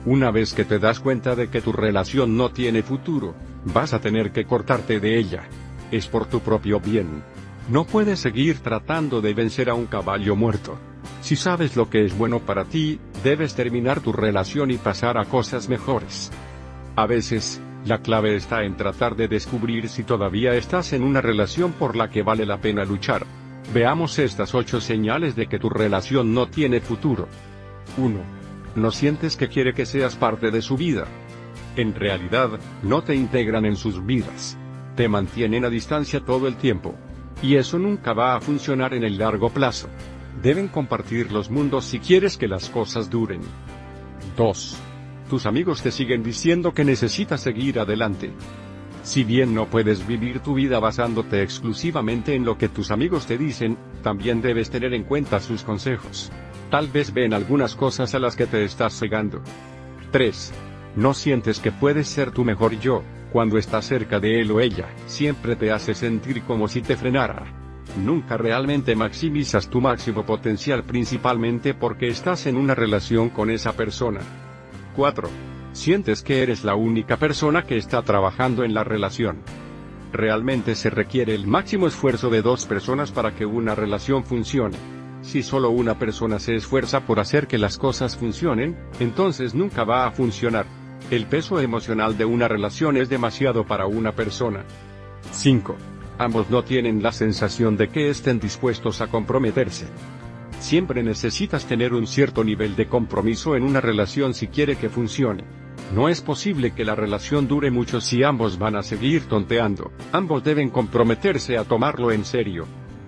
Una vez que te das cuenta de que tu relación no tiene futuro, vas a tener que cortarte de ella. Es por tu propio bien. No puedes seguir tratando de vencer a un caballo muerto. Si sabes lo que es bueno para ti, debes terminar tu relación y pasar a cosas mejores. A veces, la clave está en tratar de descubrir si todavía estás en una relación por la que vale la pena luchar. Veamos estas 8 señales de que tu relación no tiene futuro. 1. No sientes que quiere que seas parte de su vida. En realidad, no te integran en sus vidas. Te mantienen a distancia todo el tiempo. Y eso nunca va a funcionar en el largo plazo. Deben compartir los mundos si quieres que las cosas duren. 2. Tus amigos te siguen diciendo que necesitas seguir adelante. Si bien no puedes vivir tu vida basándote exclusivamente en lo que tus amigos te dicen, también debes tener en cuenta sus consejos. Tal vez ven algunas cosas a las que te estás cegando. 3. No sientes que puedes ser tu mejor yo. Cuando estás cerca de él o ella, siempre te hace sentir como si te frenara. Nunca realmente maximizas tu máximo potencial, principalmente porque estás en una relación con esa persona. 4. Sientes que eres la única persona que está trabajando en la relación. Realmente se requiere el máximo esfuerzo de 2 personas para que una relación funcione. Si solo una persona se esfuerza por hacer que las cosas funcionen, entonces nunca va a funcionar. El peso emocional de una relación es demasiado para una persona. 5. Ambos no tienen la sensación de que estén dispuestos a comprometerse. Siempre necesitas tener un cierto nivel de compromiso en una relación si quiere que funcione. No es posible que la relación dure mucho si ambos van a seguir tonteando. Ambos deben comprometerse a tomarlo en serio.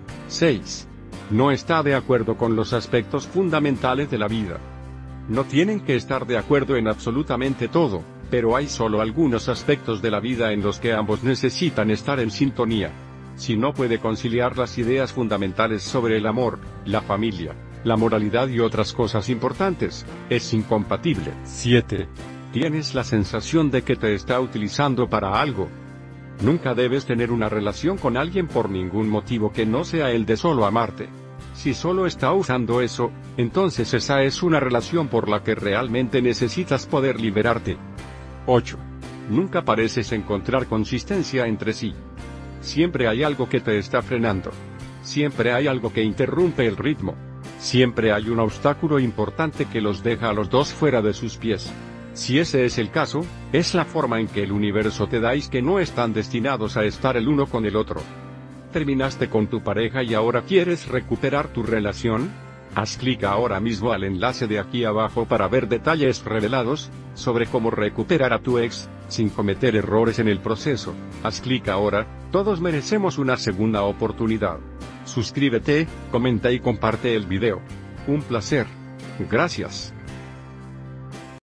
6. No está de acuerdo con los aspectos fundamentales de la vida. No tienen que estar de acuerdo en absolutamente todo, pero hay solo algunos aspectos de la vida en los que ambos necesitan estar en sintonía. Si no puede conciliar las ideas fundamentales sobre el amor, la familia, la moralidad y otras cosas importantes, es incompatible. 7. ¿Tienes la sensación de que te está utilizando para algo? Nunca debes tener una relación con alguien por ningún motivo que no sea el de solo amarte. Si solo está usando eso, entonces esa es una relación por la que realmente necesitas poder liberarte. 8. Nunca pareces encontrar consistencia entre sí. Siempre hay algo que te está frenando. Siempre hay algo que interrumpe el ritmo. Siempre hay un obstáculo importante que los deja a los dos fuera de sus pies. Si ese es el caso, es la forma en que el universo te da que no están destinados a estar el uno con el otro. ¿Terminaste con tu pareja y ahora quieres recuperar tu relación? Haz clic ahora mismo al enlace de aquí abajo para ver detalles revelados sobre cómo recuperar a tu ex, sin cometer errores en el proceso. Haz clic ahora, todos merecemos una segunda oportunidad. Suscríbete, comenta y comparte el video. Un placer. Gracias.